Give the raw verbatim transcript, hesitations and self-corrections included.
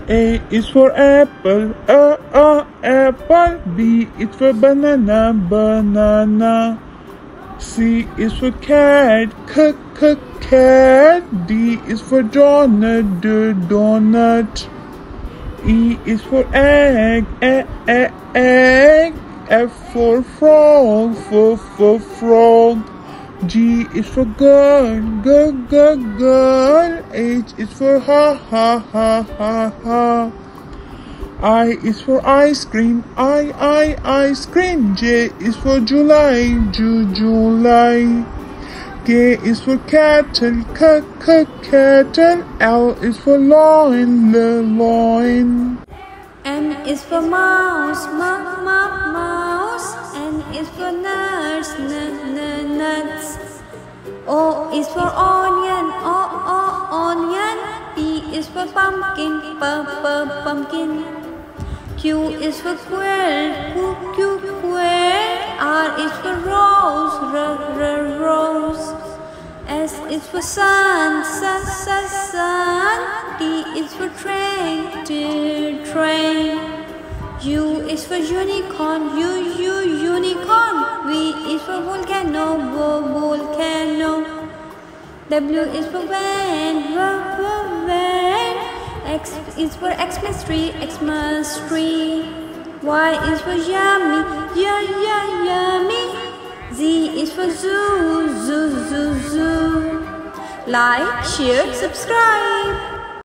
A is for apple, uh, uh, apple. B is for banana, banana. C is for cat, c, c, cat. D is for donut, d, donut. E is for egg, e, e, egg. F for frog, f, f, frog. G is for girl, g, g, girl. H is for ha, ha, ha, ha, ha. I is for ice cream, I, I, ice cream. J is for July, Ju, July. K is for cattle, k, k, cattle. L is for loin, l, loin. M is for mouse, m, m, mouse. N is for nuts, n, n, nuts. O is for onion, o, o, onion. P is for pumpkin, p, p, pumpkin. Q is for quail, q, q, quail. R is for rose, r, r, rose. S is for sun, sun, sun, sun. T is for train, t, train. U is for unicorn, u, u, unicorn. V is for volcano, v, volcano. W is for van, v, v, van. X is for Xmas tree, Xmas tree. Y is for yummy, y, y, yummy. Z is for zoo, zoo, zoo, zoo. Like, share, subscribe.